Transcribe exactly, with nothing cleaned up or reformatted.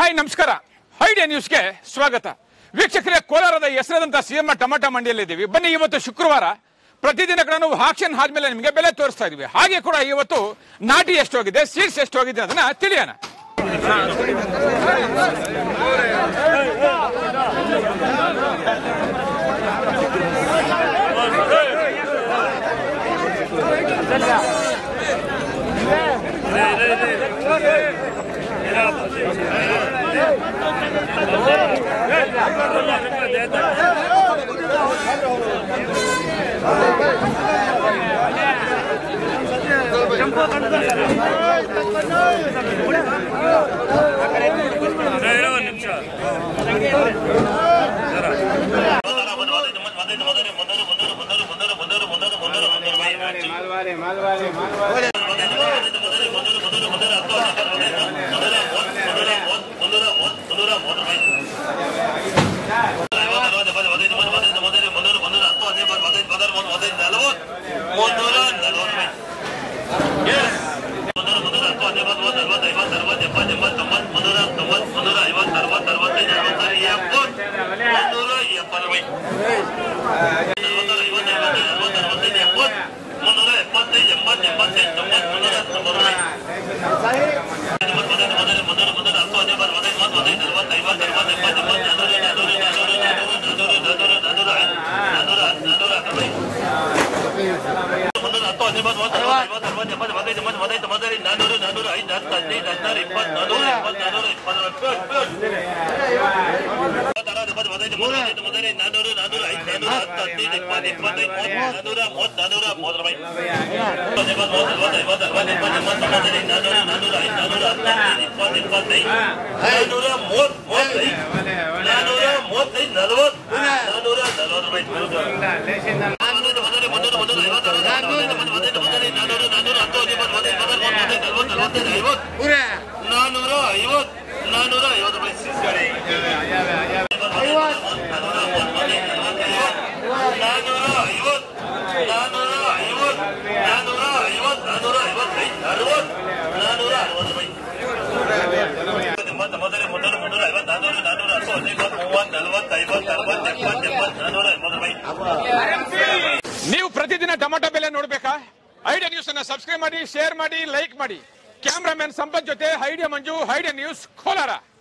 Hi ನಮಸ್ಕಾರ. Idea ನ್ಯೂಸ್ಗೆ ಸ್ವಾಗತ. ವೀಕ್ಷಕರೇ, ಕೋಲಾರದ ಹೆಸರಾದಂತಹ ಸಿಎಂ ಟೊಮೆಟೊ ಮಂಡಿಯಲ್ಲಿದ್ದೀವಿ. ಬನ್ನಿ, ಇವತ್ತು ಶುಕ್ರವಾರ. ಪ್ರತಿದಿನ ಕೂಡ ನಾವು ಆಕ್ಷನ್ ಆದ್ಮೇಲೆ ನಿಮಗೆ ಬೆಲೆ ತೋರಿಸ್ತಾ ಇದೀವಿ. ಹಾಗೆ ಕೂಡ ಇವತ್ತು ನಾಟಿ ಎಷ್ಟು ಹೋಗಿದೆ, ಸೀಡ್ಸ್ ಎಷ್ಟು ಹೋಗಿದೆ ಅದನ್ನ ತಿಳಿಯೋಣ. ನೀವು ಪ್ರತಿದಿನ ಟೊಮೆಟೊ ಬೆಲೆ ನೋಡ್ಬೇಕಾ? ಐಡಿಯಾ ನ್ಯೂಸ್ ಅನ್ನ ಸಬ್ಸ್ಕ್ರೈಬ್ ಮಾಡಿ, ಶೇರ್ ಮಾಡಿ, ಲೈಕ್ ಮಾಡಿ. ಕ್ಯಾಮ್ರಾಮನ್ ಸಂಪತ್ ಜೊತೆ Idea Manju, Idea News Kolar.